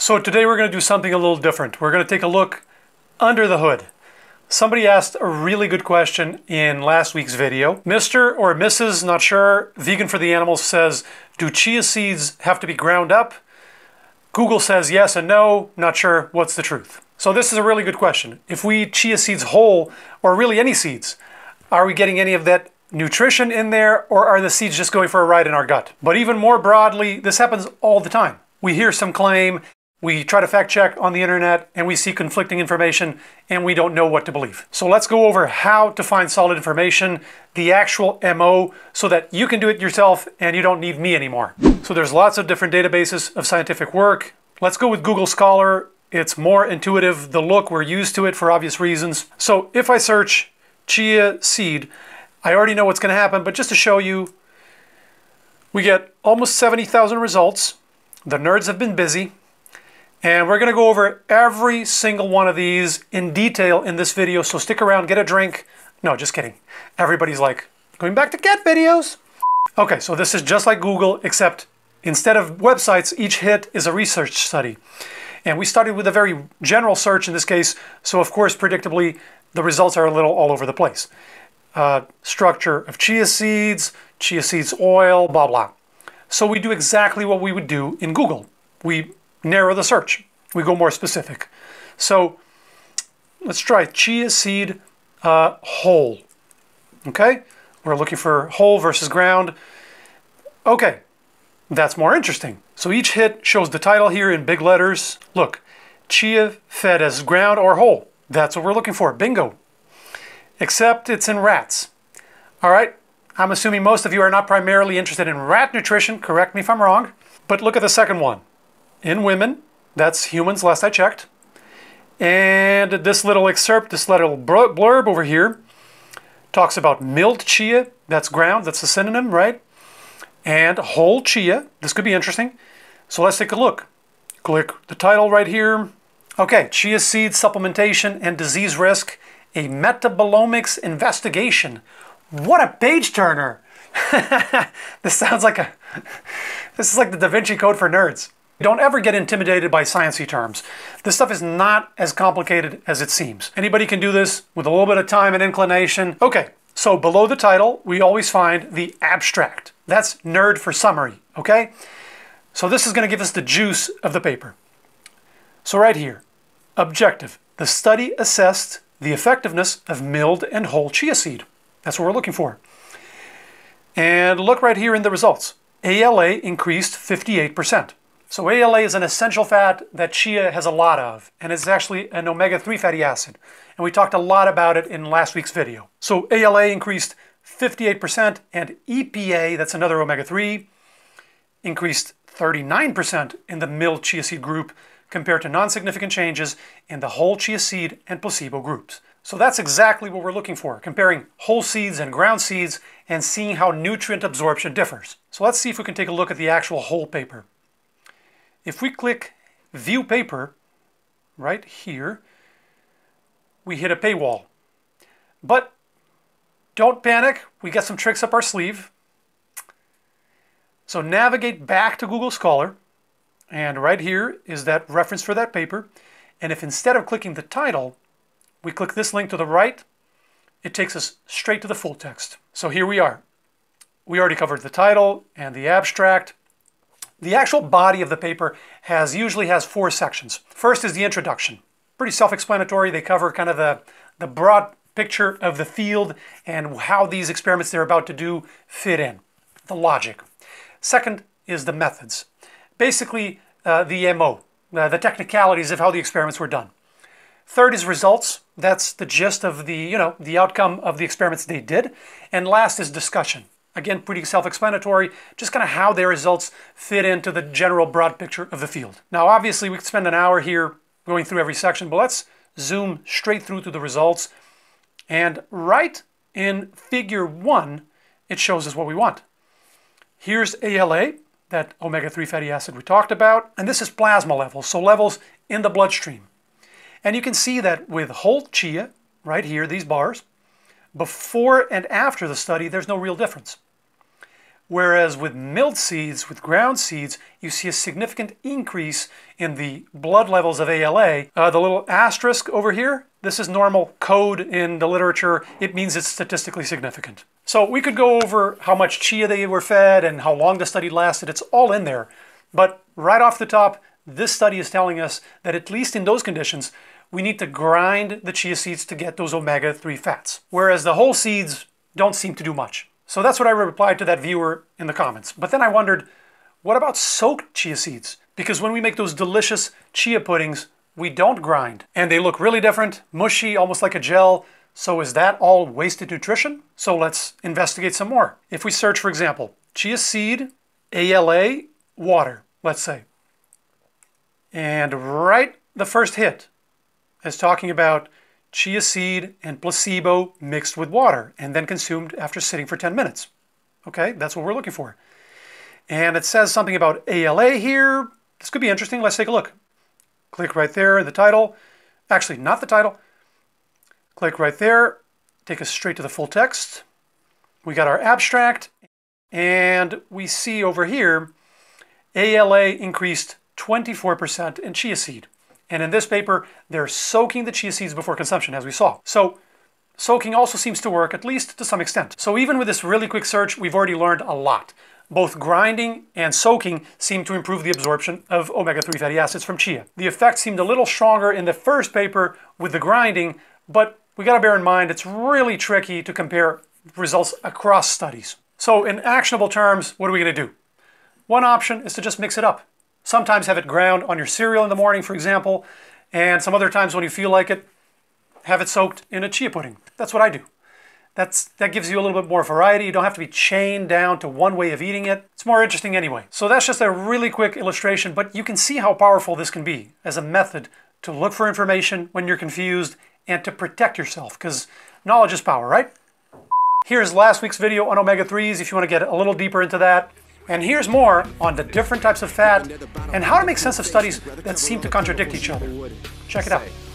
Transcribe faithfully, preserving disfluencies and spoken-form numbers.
So today we're going to do something a little different. We're going to take a look under the hood. Somebody asked a really good question in last week's video. Mister or Missus, not sure, Vegan for the Animals says, do chia seeds have to be ground up? Google says yes and no, not sure, what's the truth? So this is a really good question. If we eat chia seeds whole, or really any seeds, are we getting any of that nutrition in there, or are the seeds just going for a ride in our gut? But even more broadly, this happens all the time. We hear some claim, we try to fact check on the internet, and we see conflicting information, and we don't know what to believe. So let's go over how to find solid information, the actual M O, so that you can do it yourself and you don't need me anymore. So there's lots of different databases of scientific work. Let's go with Google Scholar. It's more intuitive, the look, we're used to it for obvious reasons. So if I search chia seed, I already know what's going to happen, but just to show you, we get almost seventy thousand results. The nerds have been busy. And we're going to go over every single one of these in detail in this video, so stick around, get a drink. No, just kidding. Everybody's like, going back to cat videos. Okay, so this is just like Google, except instead of websites, each hit is a research study. And we started with a very general search in this case, so of course, predictably, the results are a little all over the place. Uh, structure of chia seeds, chia seeds oil, blah, blah. So we do exactly what we would do in Google. We narrow the search. We go more specific. So let's try chia seed uh, whole. Okay, we're looking for whole versus ground. Okay, that's more interesting. So each hit shows the title here in big letters. Look, chia fed as ground or whole. That's what we're looking for. Bingo. Except it's in rats. All right, I'm assuming most of you are not primarily interested in rat nutrition. Correct me if I'm wrong. But look at the second one. In women, that's humans last I checked. And this little excerpt, this little blurb over here, talks about milled chia, that's ground, that's the synonym, right? And whole chia, this could be interesting. So let's take a look. Click the title right here. Okay, chia seed supplementation and disease risk, a metabolomics investigation. What a page turner. This sounds like a, this is like the Da Vinci Code for nerds. Don't ever get intimidated by sciencey terms. This stuff is not as complicated as it seems. Anybody can do this with a little bit of time and inclination. Okay, so below the title, we always find the abstract. That's nerd for summary, okay? So this is going to give us the juice of the paper. So right here, objective. The study assessed the effectiveness of milled and whole chia seed. That's what we're looking for. And look right here in the results. A L A increased fifty-eight percent. So A L A is an essential fat that chia has a lot of, and it's actually an omega three fatty acid. And we talked a lot about it in last week's video. So A L A increased fifty-eight percent, and E P A, that's another omega three, increased thirty-nine percent in the milled chia seed group compared to non-significant changes in the whole chia seed and placebo groups. So that's exactly what we're looking for, comparing whole seeds and ground seeds and seeing how nutrient absorption differs. So let's see if we can take a look at the actual whole paper. If we click View Paper, right here, we hit a paywall. But don't panic, we got some tricks up our sleeve. So navigate back to Google Scholar, and right here is that reference for that paper. And if instead of clicking the title, we click this link to the right, it takes us straight to the full text. So here we are. We already covered the title and the abstract. The actual body of the paper has usually has four sections. First is the introduction. Pretty self-explanatory. They cover kind of the, the broad picture of the field and how these experiments they're about to do fit in, the logic. Second is the methods. Basically, uh, the M O, uh, the technicalities of how the experiments were done. Third is results. That's the gist of the, you know, the outcome of the experiments they did. And last is discussion. Again, pretty self-explanatory, just kind of how their results fit into the general broad picture of the field. Now, obviously, we could spend an hour here going through every section, but let's zoom straight through to the results. And right in figure one, it shows us what we want. Here's A L A, that omega three fatty acid we talked about, and this is plasma levels, so levels in the bloodstream. And you can see that with whole chia, right here, these bars, before and after the study, there's no real difference. Whereas with milled seeds, with ground seeds, you see a significant increase in the blood levels of A L A. Uh, the little asterisk over here, this is normal code in the literature. It means it's statistically significant. So we could go over how much chia they were fed and how long the study lasted. It's all in there. But right off the top, this study is telling us that at least in those conditions, we need to grind the chia seeds to get those omega three fats. Whereas the whole seeds don't seem to do much. So that's what I replied to that viewer in the comments. But then I wondered, what about soaked chia seeds? Because when we make those delicious chia puddings, we don't grind. And they look really different, mushy, almost like a gel. So is that all wasted nutrition? So let's investigate some more. If we search, for example, chia seed, A L A, water, let's say. And right the first hit is talking about chia seed and placebo mixed with water and then consumed after sitting for ten minutes. Okay, that's what we're looking for. And it says something about A L A here. This could be interesting. Let's take a look. Click right there in the title. Actually, not the title. Click right there. Take us straight to the full text. We got our abstract. And we see over here, A L A increased twenty-four percent in chia seed. And in this paper, they're soaking the chia seeds before consumption, as we saw. So soaking also seems to work, at least to some extent. So even with this really quick search, we've already learned a lot. Both grinding and soaking seem to improve the absorption of omega three fatty acids from chia. The effect seemed a little stronger in the first paper with the grinding, but we gotta bear in mind it's really tricky to compare results across studies. So in actionable terms, what are we gonna do? One option is to just mix it up. Sometimes have it ground on your cereal in the morning, for example, and some other times when you feel like it, have it soaked in a chia pudding. That's what I do. That's, that gives you a little bit more variety. You don't have to be chained down to one way of eating it. It's more interesting anyway. So that's just a really quick illustration, but you can see how powerful this can be as a method to look for information when you're confused and to protect yourself, because knowledge is power, right? Here's last week's video on omega threes if you want to get a little deeper into that. And here's more on the different types of fat and how to make sense of studies that seem to contradict each other. Check it out.